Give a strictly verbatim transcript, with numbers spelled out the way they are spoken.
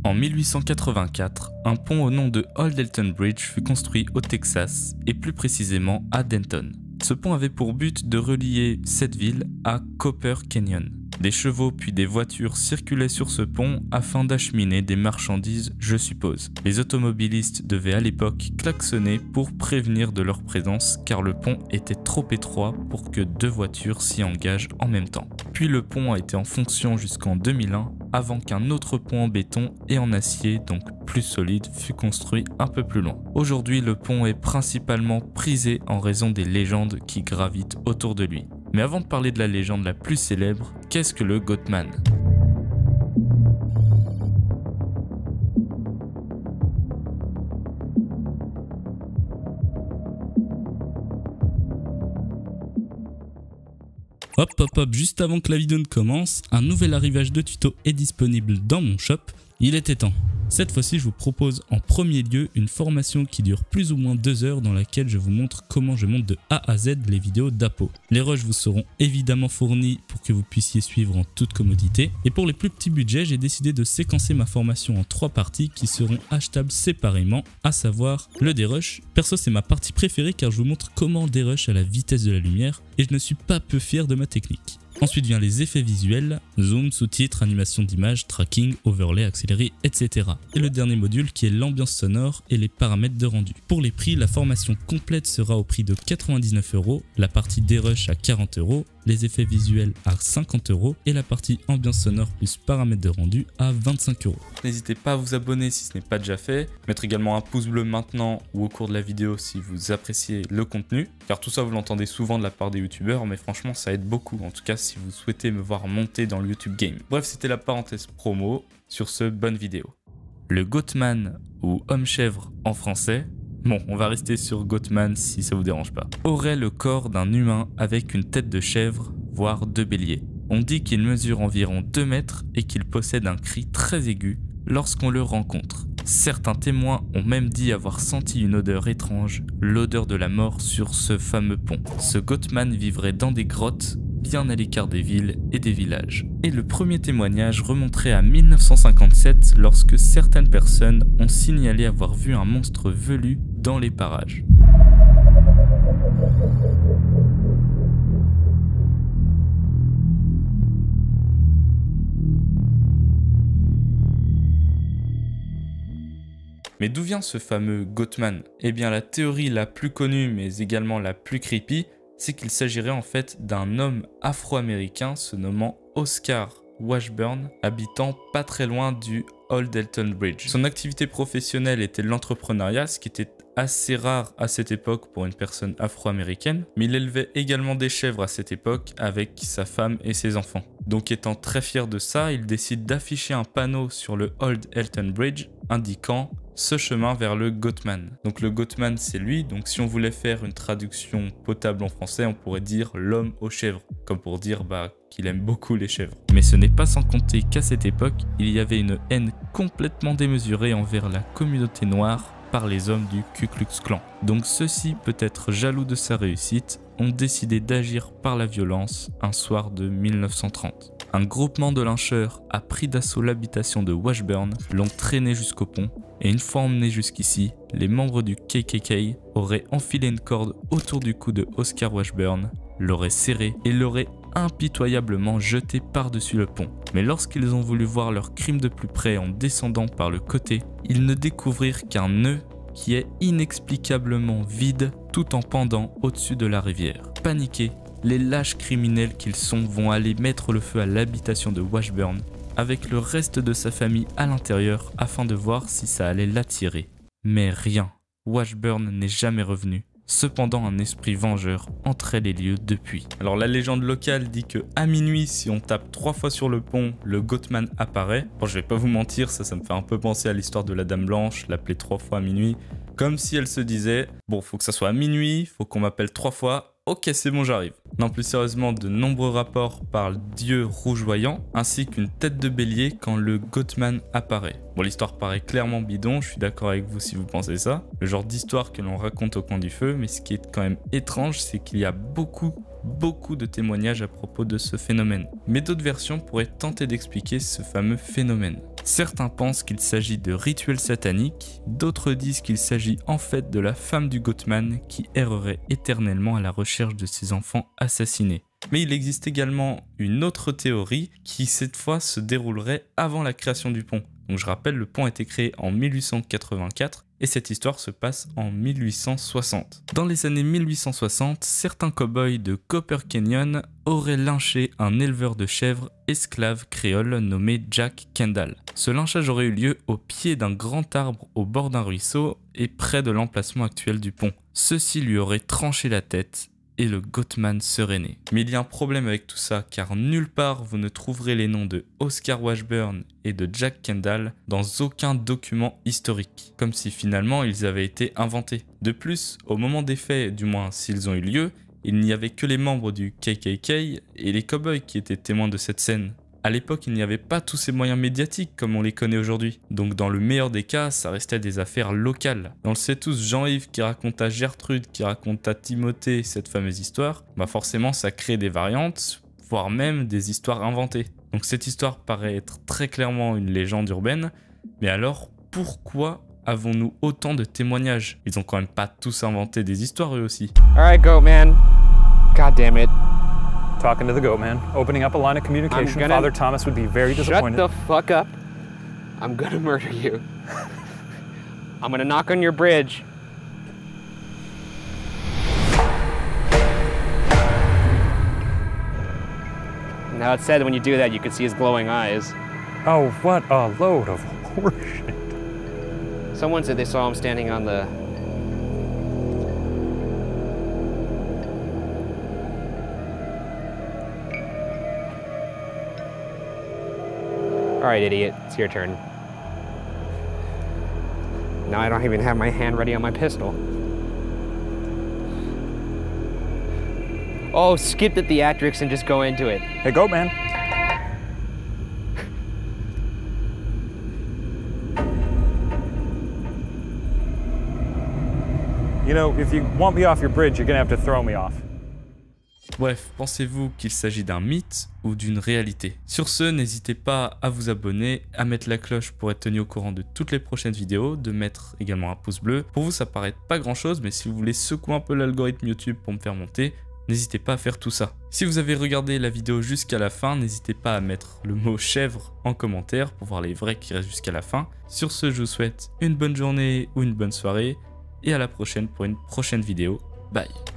En mille huit cent quatre-vingt-quatre, un pont au nom de Old Elton Bridge fut construit au Texas, et plus précisément à Denton. Ce pont avait pour but de relier cette ville à Copper Canyon. Des chevaux puis des voitures circulaient sur ce pont afin d'acheminer des marchandises, je suppose. Les automobilistes devaient à l'époque klaxonner pour prévenir de leur présence car le pont était trop étroit pour que deux voitures s'y engagent en même temps. Puis le pont a été en fonction jusqu'en deux mille un avant qu'un autre pont en béton et en acier, donc plus solide, fut construit un peu plus loin. Aujourd'hui, le pont est principalement prisé en raison des légendes qui gravitent autour de lui. Mais avant de parler de la légende la plus célèbre, qu'est-ce que le Goatman ? Hop hop hop, juste avant que la vidéo ne commence, un nouvel arrivage de tuto est disponible dans mon shop. Il était temps. Cette fois-ci, je vous propose en premier lieu une formation qui dure plus ou moins deux heures dans laquelle je vous montre comment je monte de A à Z les vidéos d'Apo. Les rushs vous seront évidemment fournis pour que vous puissiez suivre en toute commodité. Et pour les plus petits budgets, j'ai décidé de séquencer ma formation en trois parties qui seront achetables séparément, à savoir le dérush. Perso, c'est ma partie préférée car je vous montre comment dérush à la vitesse de la lumière et je ne suis pas peu fier de ma technique. Ensuite vient les effets visuels, zoom, sous-titres, animation d'image, tracking, overlay, accéléré, et cetera. Et le dernier module qui est l'ambiance sonore et les paramètres de rendu. Pour les prix, la formation complète sera au prix de quatre-vingt-dix-neuf euros, la partie dérush à quarante euros, les effets visuels à cinquante euros et la partie ambiance sonore plus paramètres de rendu à vingt-cinq euros. N'hésitez pas à vous abonner si ce n'est pas déjà fait, mettre également un pouce bleu maintenant ou au cours de la vidéo si vous appréciez le contenu, car tout ça vous l'entendez souvent de la part des youtubeurs, mais franchement ça aide beaucoup, en tout cas si vous souhaitez me voir monter dans le YouTube game. Bref, c'était la parenthèse promo, sur ce, bonne vidéo. Le Goatman, ou homme-chèvre en français, bon, on va rester sur Goatman si ça vous dérange pas, aurait le corps d'un humain avec une tête de chèvre, voire de bélier. On dit qu'il mesure environ deux mètres et qu'il possède un cri très aigu lorsqu'on le rencontre. Certains témoins ont même dit avoir senti une odeur étrange, l'odeur de la mort sur ce fameux pont. Ce Goatman vivrait dans des grottes, bien à l'écart des villes et des villages. Et le premier témoignage remonterait à mille neuf cent cinquante-sept lorsque certaines personnes ont signalé avoir vu un monstre velu dans les parages. Mais d'où vient ce fameux Goatman? Eh bien la théorie la plus connue mais également la plus creepy, c'est qu'il s'agirait en fait d'un homme afro-américain se nommant Oscar Washburn, habitant pas très loin du Old Elton Bridge. Son activité professionnelle était l'entrepreneuriat, ce qui était assez rare à cette époque pour une personne afro-américaine, mais il élevait également des chèvres à cette époque avec sa femme et ses enfants. Donc étant très fier de ça, il décide d'afficher un panneau sur le Old Elton Bridge indiquant ce chemin vers le Goatman. Donc le Goatman c'est lui, donc si on voulait faire une traduction potable en français, on pourrait dire l'homme aux chèvres, comme pour dire bah, qu'il aime beaucoup les chèvres. Mais ce n'est pas sans compter qu'à cette époque, il y avait une haine complètement démesurée envers la communauté noire par les hommes du Ku Klux Klan. Donc ceux-ci, peut-être jaloux de sa réussite, ont décidé d'agir par la violence un soir de mille neuf cent trente. Un groupement de lyncheurs a pris d'assaut l'habitation de Washburn, l'ont traîné jusqu'au pont, et une fois emmenés jusqu'ici, les membres du K K K auraient enfilé une corde autour du cou de Oscar Washburn, l'auraient serré et l'auraient impitoyablement jeté par-dessus le pont. Mais lorsqu'ils ont voulu voir leur crime de plus près en descendant par le côté, ils ne découvrirent qu'un nœud qui est inexplicablement vide tout en pendant au-dessus de la rivière. Paniqués, les lâches criminels qu'ils sont vont aller mettre le feu à l'habitation de Washburn avec le reste de sa famille à l'intérieur afin de voir si ça allait l'attirer. Mais rien, Washburn n'est jamais revenu. Cependant, un esprit vengeur entrait les lieux depuis. Alors la légende locale dit que à minuit, si on tape trois fois sur le pont, le Goatman apparaît. Bon, je vais pas vous mentir, ça, ça me fait un peu penser à l'histoire de la Dame Blanche, l'appeler trois fois à minuit. Comme si elle se disait, bon, faut que ça soit à minuit, faut qu'on m'appelle trois fois. Ok, c'est bon, j'arrive. Non, plus sérieusement, de nombreux rapports parlent d'yeux rougeoyants ainsi qu'une tête de bélier quand le Goatman apparaît. Bon, l'histoire paraît clairement bidon, je suis d'accord avec vous si vous pensez ça. Le genre d'histoire que l'on raconte au coin du feu, mais ce qui est quand même étrange, c'est qu'il y a beaucoup beaucoup de témoignages à propos de ce phénomène. Mais d'autres versions pourraient tenter d'expliquer ce fameux phénomène. Certains pensent qu'il s'agit de rituels sataniques, d'autres disent qu'il s'agit en fait de la femme du Goatman qui errerait éternellement à la recherche de ses enfants assassinés. Mais il existe également une autre théorie qui cette fois se déroulerait avant la création du pont. Donc je rappelle, le pont a été créé en mille huit cent quatre-vingt-quatre et cette histoire se passe en mille huit cent soixante. Dans les années mille huit cent soixante, certains cow-boys de Copper Canyon auraient lynché un éleveur de chèvres esclave créole nommé Jack Kendall. Ce lynchage aurait eu lieu au pied d'un grand arbre au bord d'un ruisseau et près de l'emplacement actuel du pont. Ceci lui aurait tranché la tête et le Goatman serait né. Mais il y a un problème avec tout ça, car nulle part vous ne trouverez les noms de Oscar Washburn et de Jack Kendall dans aucun document historique, comme si finalement ils avaient été inventés. De plus, au moment des faits, du moins s'ils ont eu lieu, il n'y avait que les membres du K K K et les cow-boys qui étaient témoins de cette scène. À l'époque, il n'y avait pas tous ces moyens médiatiques comme on les connaît aujourd'hui. Donc dans le meilleur des cas, ça restait des affaires locales. On le sait tous, Jean-Yves qui raconte à Gertrude, qui raconte à Timothée cette fameuse histoire, bah forcément ça crée des variantes, voire même des histoires inventées. Donc cette histoire paraît être très clairement une légende urbaine, mais alors pourquoi avons-nous autant de témoignages? Ils ont quand même pas tous inventé des histoires eux aussi. Alright, Goatman. God damn it. Talking to the Goatman, opening up a line of communication. gonna... Father Thomas would be very disappointed. Shut the fuck up. I'm gonna murder you. I'm gonna knock on your bridge. Now it said when you do that, you can see his glowing eyes. Oh, what a load of horseshit. Someone said they saw him standing on the... All right, idiot, it's your turn. Now I don't even have my hand ready on my pistol. Oh, skip the theatrics and just go into it. Hey, Goatman. You know, if you want me off your bridge, you're gonna have to throw me off. Bref, pensez-vous qu'il s'agit d'un mythe ou d'une réalité? Sur ce, n'hésitez pas à vous abonner, à mettre la cloche pour être tenu au courant de toutes les prochaines vidéos, de mettre également un pouce bleu. Pour vous, ça paraît pas grand chose, mais si vous voulez secouer un peu l'algorithme YouTube pour me faire monter, n'hésitez pas à faire tout ça. Si vous avez regardé la vidéo jusqu'à la fin, n'hésitez pas à mettre le mot chèvre en commentaire pour voir les vrais qui restent jusqu'à la fin. Sur ce, je vous souhaite une bonne journée ou une bonne soirée et à la prochaine pour une prochaine vidéo. Bye.